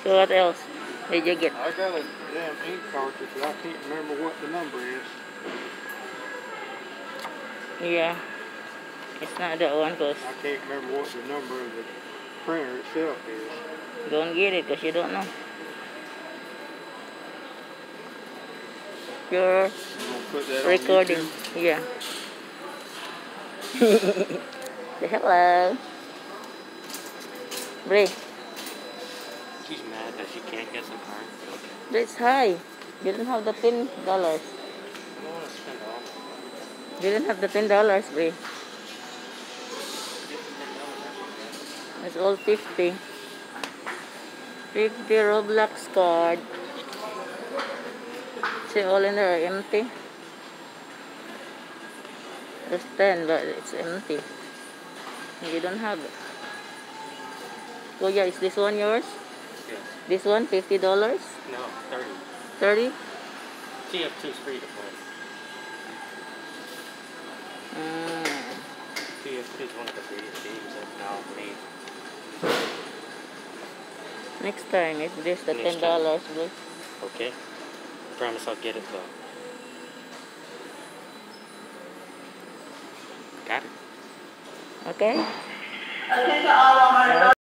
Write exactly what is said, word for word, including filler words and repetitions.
So what else did you get? I got a damn ink cartridge, but I can't remember what the number is. Yeah, it's not that one, cause I can't remember what the number of the printer itself is. don't get it because you don't know. You're Put that recording. On yeah. Say hello. Bray. She's mad that she can't get the car. It's high. You don't have the ten dollars. I don't want to spend all my money. You don't have the ten dollars, Bray. It's all fifty. Fifty Roblox card. See, all in there are empty. There's ten, but it's empty. You don't have it. Oh yeah, is this one yours? Yes. This one, fifty dollars? No, thirty. Thirty? T F two is free to play. Mm. T F two is one of the greatest games I've now made. Next time, it's this the Next ten dollars, please. Okay. Promise I'll get it though. Got it. Okay? Okay, so all of our